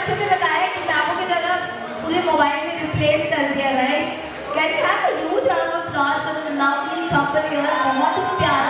अच्छे से बताया, किताबों की तरह पूरे मोबाइल में रिप्लेस कर दिया, right? Can have a huge round of applause for the lovely couple here. बहुत प्यारा